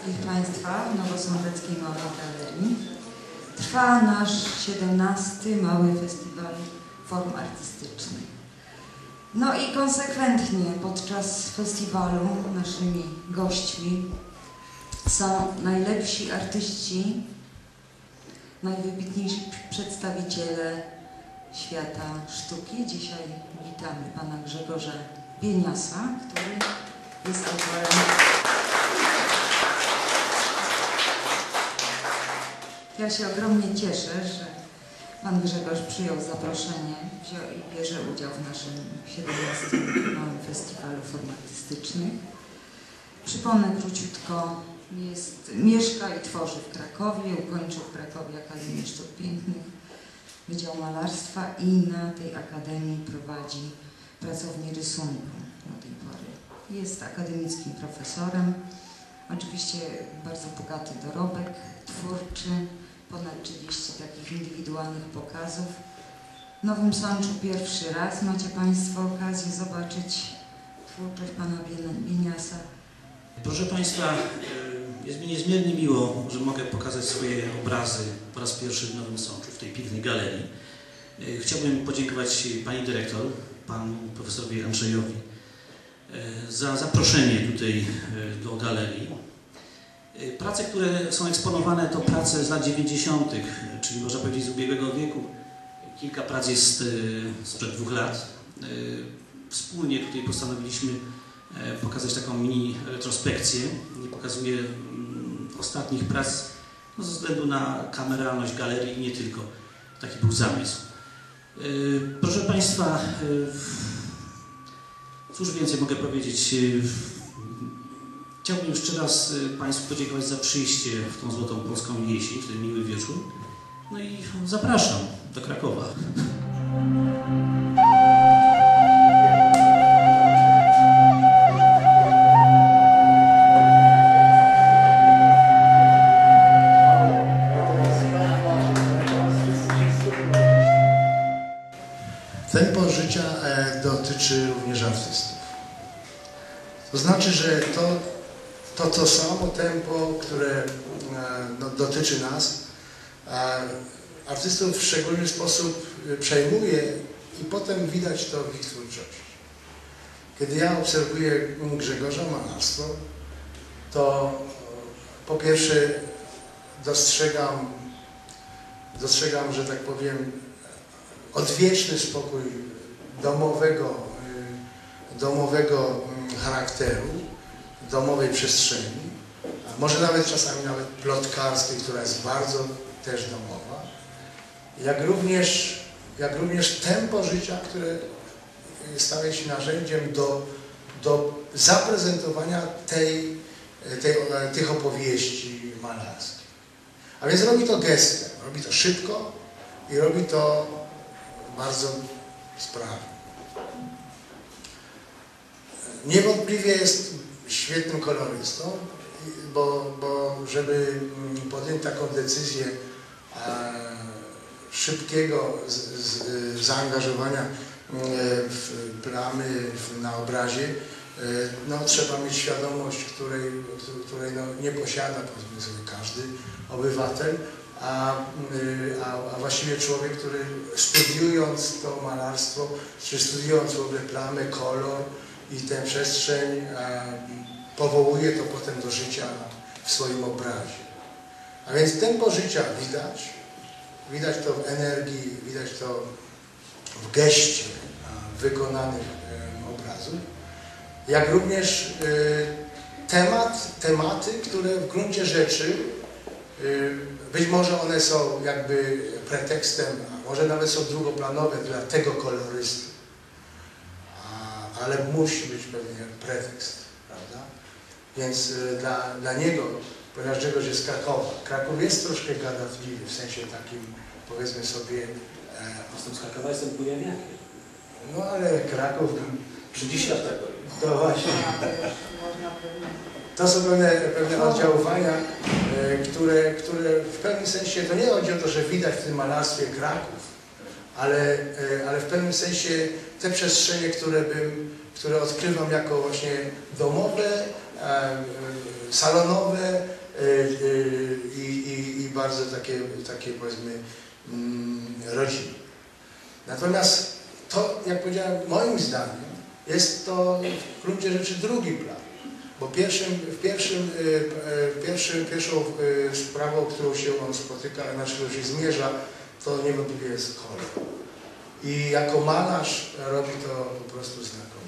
wszystkich Państwa w Nowosądeckiej Małej Galerii. Trwa nasz 17. Mały Festiwal Form Artystycznych. No i konsekwentnie podczas festiwalu naszymi gośćmi są najlepsi artyści, najwybitniejsi przedstawiciele świata sztuki. Dzisiaj witamy pana Grzegorza Bieniasa, który jest autorem. Ja się ogromnie cieszę, że pan Grzegorz przyjął zaproszenie i bierze udział w naszym 17. Małym Festiwalu Form Artystycznych. Przypomnę króciutko, mieszka i tworzy w Krakowie, ukończył w Krakowie Akademię Sztuk Pięknych, Wydział Malarstwa i na tej akademii prowadzi pracownię rysunku do tej pory. Jest akademickim profesorem, oczywiście bardzo bogaty dorobek twórczy, ponad 30 takich indywidualnych pokazów. W Nowym Sączu pierwszy raz macie Państwo okazję zobaczyć twórczość pana Bieniasa. Proszę Państwa, jest mi niezmiernie miło, że mogę pokazać swoje obrazy po raz pierwszy w Nowym Sączu, w tej pięknej galerii. Chciałbym podziękować pani dyrektor, panu profesorowi Andrzejowi za zaproszenie tutaj do galerii. Prace, które są eksponowane, to prace z lat 90., czyli można powiedzieć z ubiegłego wieku. Kilka prac jest sprzed 2 lat. Wspólnie tutaj postanowiliśmy pokazać taką mini retrospekcję. Nie pokazuję ostatnich prac ze względu na kameralność galerii i nie tylko. Taki był zamysł. Proszę Państwa, cóż więcej mogę powiedzieć? Chciałbym jeszcze raz Państwu podziękować za przyjście w tą złotą polską jesień, w ten miły wieczór. No i zapraszam do Krakowa. Tempo życia dotyczy również artystów. To znaczy, że to samo tempo, które dotyczy nas, artystów w szczególny sposób przejmuje i potem widać to w ich twórczości. Kiedy ja obserwuję Grzegorza malarstwo, to po pierwsze dostrzegam, że tak powiem, odwieczny spokój domowego charakteru, domowej przestrzeni, może nawet czasami plotkarskiej, która jest bardzo też domowa, jak również tempo życia, które staje się narzędziem do zaprezentowania tych opowieści malarskich. A więc robi to gestem, robi to szybko i robi to bardzo sprawnie. Niewątpliwie jest świetnym kolorystą, bo żeby podjąć taką decyzję szybkiego zaangażowania w plamy na obrazie, no, trzeba mieć świadomość, której no, nie posiada, powiedzmy sobie, każdy obywatel, a właściwie człowiek, który studiując to malarstwo, czy studiując w ogóle plamę, kolor i tę przestrzeń, powołuje to potem do życia w swoim obrazie. A więc tempo życia widać to w energii, widać to w geście wykonanych obrazów, jak również tematy, które w gruncie rzeczy, być może one są jakby pretekstem, a może nawet są drugoplanowe dla tego kolorysty, ale musi być pewnie pretekst, prawda? Więc dla niego, ponieważ Grzegorz jest z Krakowa, Kraków jest troszkę gadatliwy, w sensie takim, powiedzmy sobie... Jestem z Krakowa, jestem kujawiakiem. No ale Kraków... 30 lat tego. To właśnie. To są pewne oddziaływania, które w pewnym sensie, to nie chodzi o to, że widać w tym malarstwie Kraków, ale w pewnym sensie te przestrzenie, które odkrywam jako właśnie domowe, salonowe i bardzo takie powiedzmy rodzinne. Natomiast to, jak powiedziałem, moim zdaniem jest to w gruncie rzeczy drugi plan, bo pierwszą sprawą, którą się on spotyka, znaczy, którą się zmierza, to niewątpliwie jest kolor. I jako malarz robi to po prostu znakomicie.